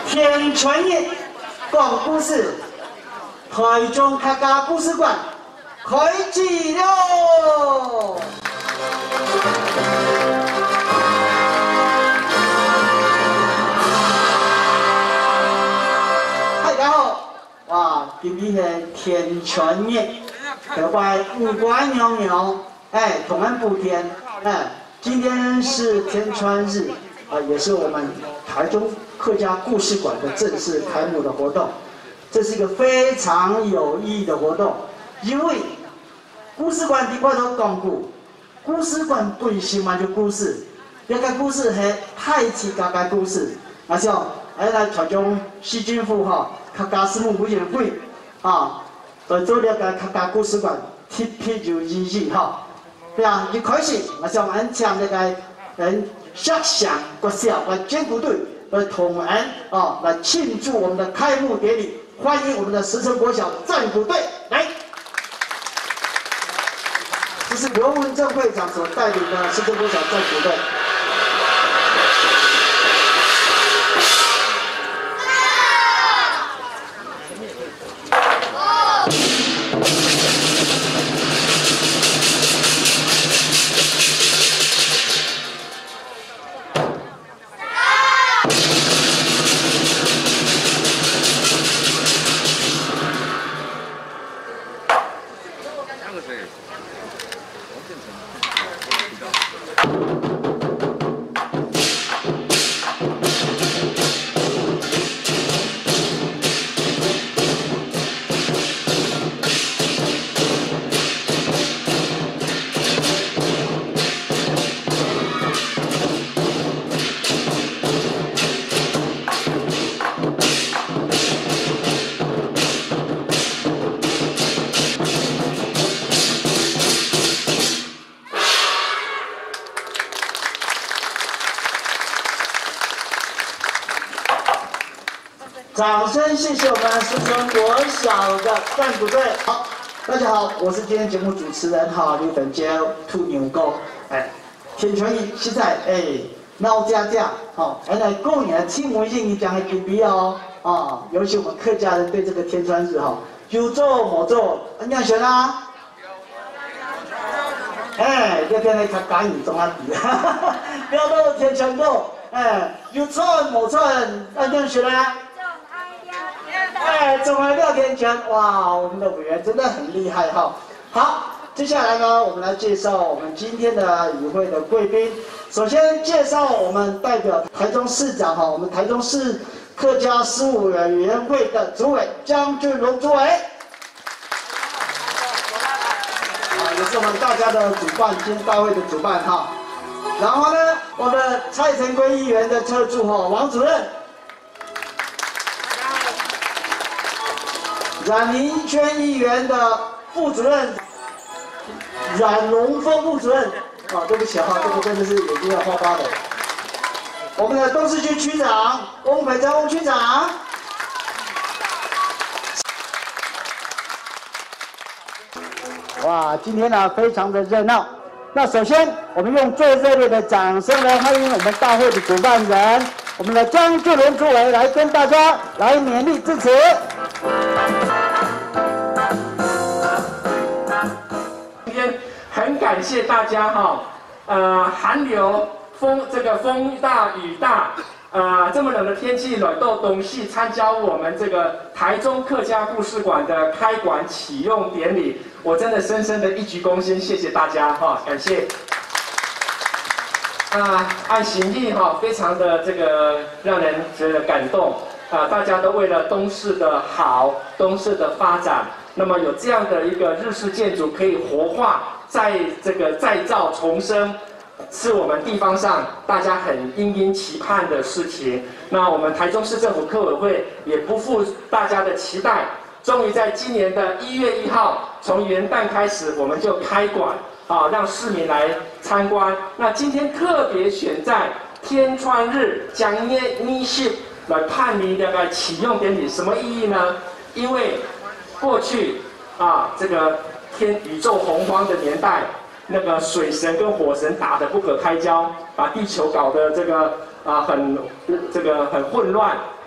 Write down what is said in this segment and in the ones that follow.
天传日讲故事，台中客家故事馆开启喽！大家好，哇，今天是天传日，各位五官娘娘，同安补天，今天是天传日。 也是我们台中客家故事馆的正式开幕的活动，这是一个非常有意义的活动，因为故事馆伫外头讲故，故事馆本身嘛就故事，这个故事是太极家家故事，而且来台中市政府客家事务委员会来做了个客家故事馆特别有意义对啊，一开始我想俺请那个设想国小和监鼓队来同安来庆祝我们的开幕典礼，欢迎我们的石城国小战鼓队来。这是刘文正会长所带领的石城国小战鼓队。 掌声谢谢我们石城国小的战鼓队。好，大家好，我是今天节目主持人刘本娇兔牛哥。天传日现在闹家家来过年听闻印讲的准备尤其我们客家人对这个天传日有做没做，安样选啊？这天来看港语中啊比，不要到天传过，有错没错，安样选啊？ 总来6天全，哇，我们的委员真的很厉害好，接下来呢，我们来介绍我们今天的与会的贵宾。首先介绍我们代表台中市长我们台中市客家事务委员会的主委江俊荣主委。也是我们大家的主办，今天大会的主办然后呢，我们的蔡成圭议员的特助王主任。 阮林娟议员的副主任阮龙峰副主任，对不起这个真的是眼睛要花花的。我们的东势区区长翁培章翁区长，哇，今天呢非常的热闹。那首先，我们用最热烈的掌声来欢迎我们大会的主办人，我们的江俊荣主委来跟大家来勉励支持。 很感谢大家寒流风大雨大这么冷的天气来到东西参加我们这个台中客家故事馆的开馆启用典礼，我真的深深的一鞠躬先谢谢大家感谢。按心意非常的让人觉得感动大家都为了东市的好，东市的发展，那么有这样的一个日式建筑可以活化。 再造重生，是我们地方上大家很殷期盼的事情。那我们台中市政府客委会也不负大家的期待，终于在今年的1月1号，从元旦开始我们就开馆让市民来参观。那今天特别选在天传日将捏西来办理这个启用典礼，什么意义呢？因为过去宇宙洪荒的年代，那个水神跟火神打得不可开交，把地球搞得很混乱。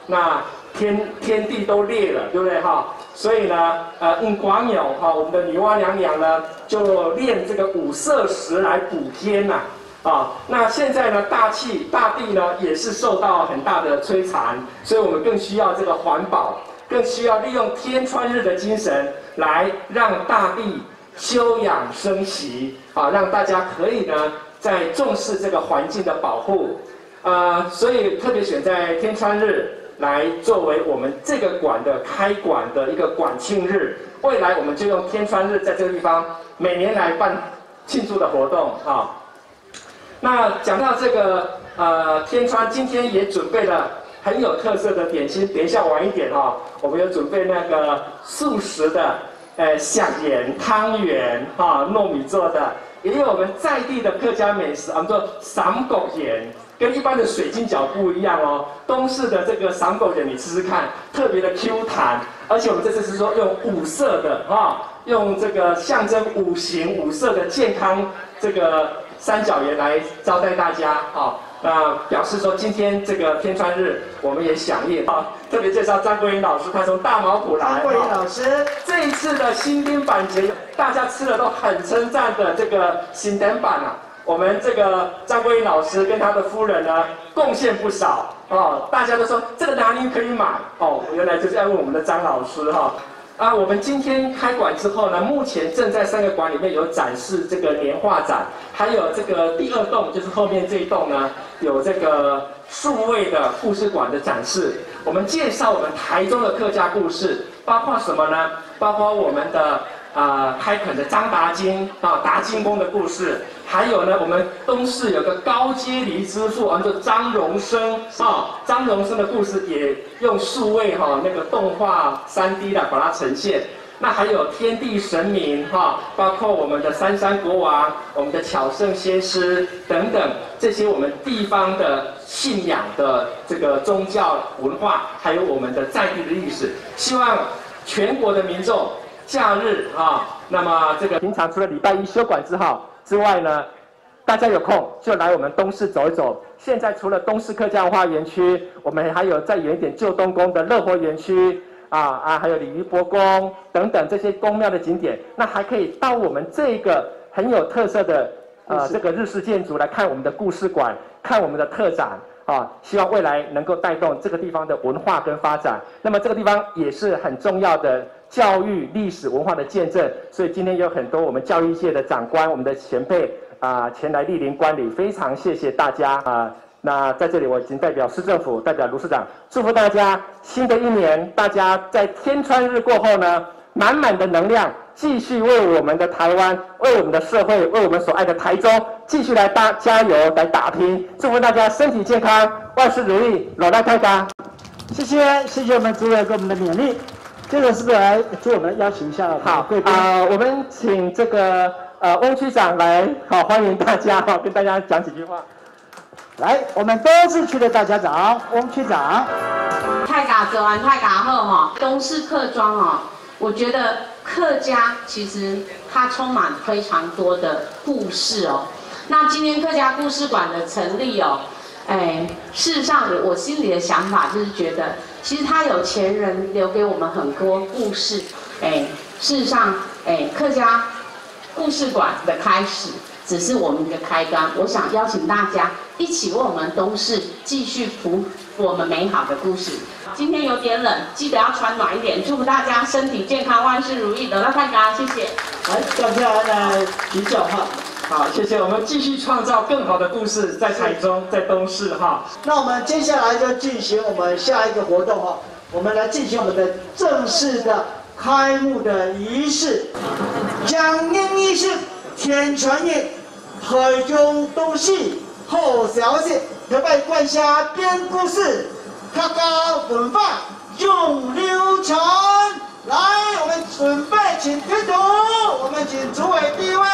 那天地都裂了，对不对哈？所以呢，广鸟哈，我们的女娲娘娘呢，就炼这个五色石来补天呐。那现在呢，大地呢也是受到很大的摧残，所以我们更需要这个环保，更需要利用天穿日的精神来让大地休养生息让大家可以呢在重视这个环境的保护所以特别选在天穿日来作为我们这个馆的开馆的一个馆庆日。未来我们就用天穿日在这个地方每年来办庆祝的活动那讲到这个天川，今天也准备了很有特色的点心。等一下晚一点我们有准备那个素食的响盐汤圆糯米做的，也有我们在地的客家美食，我们做散狗盐，跟一般的水晶饺不一样东式的这个散狗盐你吃吃看，特别的 Q 弹，而且我们这次是说用五色的用这个象征五行五色的健康这个三角盐来招待大家那表示说今天这个天穿日我们也响应特别介绍张桂英老师，他从大毛埔来。 张桂英老师， 这一次的新丁板节，大家吃了都很称赞的这个新丁板我们这个张桂英老师跟他的夫人呢贡献不少大家都说这个哪里可以买原来就是要问我们的张老师我们今天开馆之后呢，目前正在3个馆里面有展示这个年画展，还有这个第2栋，就是后面这一栋呢，有这个数位的故事馆的展示。我们介绍我们台中的客家故事，包括什么呢？包括我们的开垦的张达金达金公的故事，还有呢，我们东市有个高阶黎之父，叫张荣生张荣生的故事也用数位那个动画3D 来把它呈现。那还有天地神明包括我们的三山国王、我们的巧圣先师等等，这些我们地方的信仰的这个宗教文化，还有我们的在地的历史，希望全国的民众假日那么这个平常除了礼拜一休馆之外呢，大家有空就来我们东市走一走。现在除了东市客家文化园区，我们还有再远一点旧东宫的乐活园区还有鲤鱼伯宫等等这些宫庙的景点，那还可以到我们这个很有特色的这个日式建筑来看我们的故事馆，看我们的特展希望未来能够带动这个地方的文化跟发展。那么这个地方也是很重要的教育、历史文化的见证，所以今天有很多我们教育界的长官、我们的前辈前来莅临观礼，非常谢谢大家那在这里我已经代表市政府、代表卢市长祝福大家，新的一年大家在天穿日过后呢，满满的能量，继续为我们的台湾、为我们的社会、为我们所爱的台中继续来加油来打拼，祝福大家身体健康，万事如意，老大开家。 谢谢我们主委给我们的勉励。接着是不是来就我们邀请一下好贵宾我们请这个翁区长来欢迎大家跟大家讲几句话。 来，我们东市区的大家长翁区长。 太嘎走完太嘎后东市客庄我觉得客家其实它充满非常多的故事那今天客家故事馆的成立事实上我心里的想法就是觉得，其实它有前人留给我们很多故事事实上客家故事馆的开始只是我们的开端，我想邀请大家一起为我们东市继续谱我们美好的故事。今天有点冷，记得要穿暖一点。祝福大家身体健康，万事如意，得到太高，谢谢。 来，接下来的啤酒好，谢谢。我们继续创造更好的故事，在台中，在东市那我们接下来就进行我们下一个活动我们来进行我们的正式的开幕的仪式。江宁仪式天传日，台中东市好消息，特别冠下编故事，客家文化永流传。来，我们准备请推图，我们请主委第一位。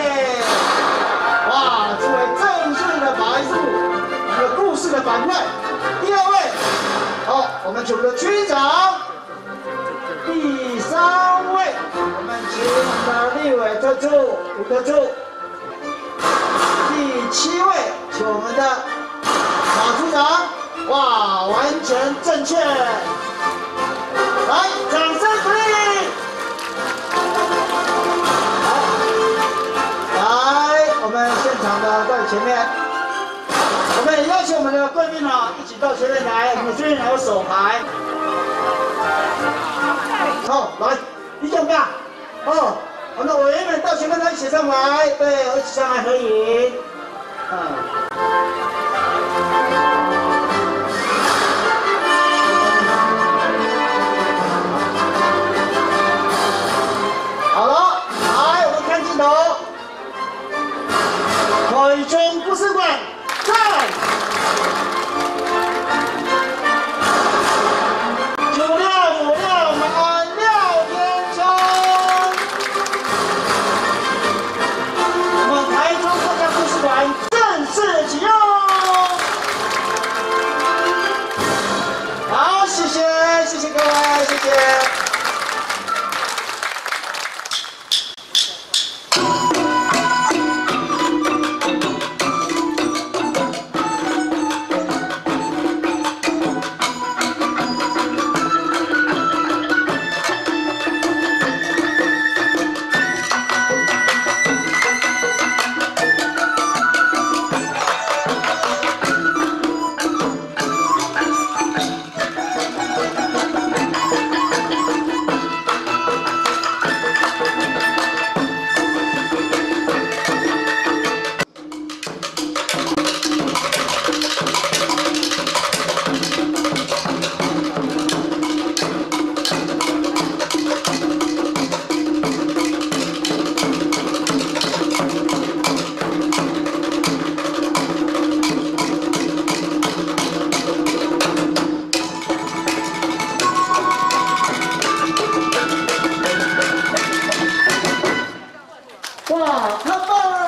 哇，主委正式的把一部有故事的板块。第2位，好，我们请我们的区长。第3位，我们请我们的立委特助吴特助。第7位，请我们的马处长。哇，完全正确。来，掌声鼓励。来，我们现场的到前面，我们也邀请我们的贵宾啊，一起到前面来，我们这边还有手牌。好，来，李总干。哦，我们的委员们到前面来一起上来，对，一起上来合影。好了，来，我们看镜头。海军故事馆，在。正式启用。好，谢谢各位，谢谢。哇，太棒了！